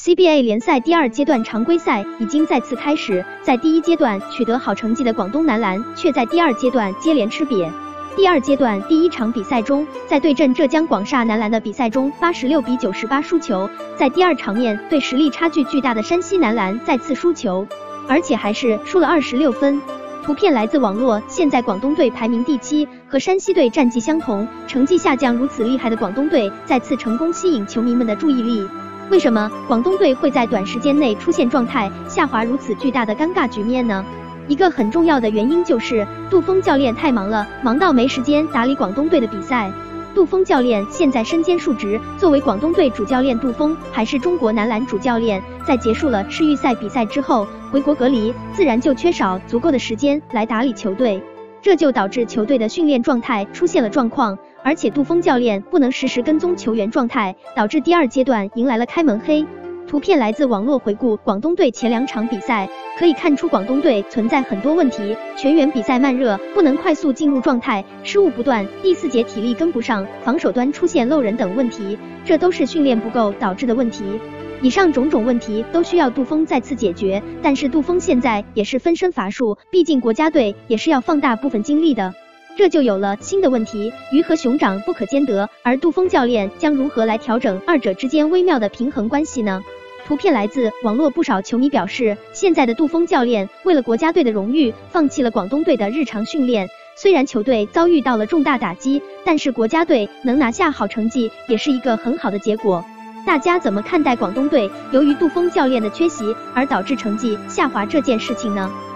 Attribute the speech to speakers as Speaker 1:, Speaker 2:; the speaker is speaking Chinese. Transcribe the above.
Speaker 1: CBA 联赛第二阶段常规赛已经再次开始，在第一阶段取得好成绩的广东男篮，却在第二阶段接连吃瘪。第二阶段第一场比赛中，在对阵浙江广厦男篮的比赛中，86比98输球；在第二场面对实力差距巨大的山西男篮再次输球，而且还是输了26分。图片来自网络，现在广东队排名第7，和山西队战绩相同，成绩下降如此厉害的广东队再次成功吸引球迷们的注意力。为什么广东队会在短时间内出现状态下滑如此巨大的尴尬局面呢？一个很重要的原因就是杜锋教练太忙了，忙到没时间打理广东队的比赛。杜锋教练现在身兼数职，作为广东队主教练，杜锋还是中国男篮主教练，在结束了世预赛比赛之后回国隔离，自然就缺少足够的时间来打理球队，这就导致球队的训练状态出现了状况。而且杜锋教练不能实时跟踪球员状态，导致第二阶段迎来了开门黑。图片来自网络，回顾广东队前2场比赛，可以看出广东队存在很多问题，全员比赛慢热，不能快速进入状态，失误不断，第4节体力跟不上，防守端出现漏人等问题，这都是训练不够导致的问题。以上种种问题都需要杜锋再次解决，但是杜锋现在也是分身乏术，毕竟国家队也是要放大部分精力的。这就有了新的问题，鱼和熊掌不可兼得，而杜锋教练将如何来调整二者之间微妙的平衡关系呢？图片来自网络，不少球迷表示，现在的杜锋教练为了国家队的荣誉，放弃了广东队的日常训练。虽然球队遭遇到了重大打击，但是国家队能拿下好成绩，也是一个很好的结果。大家怎么看待广东队由于杜锋教练的缺席而导致成绩下滑这件事情呢？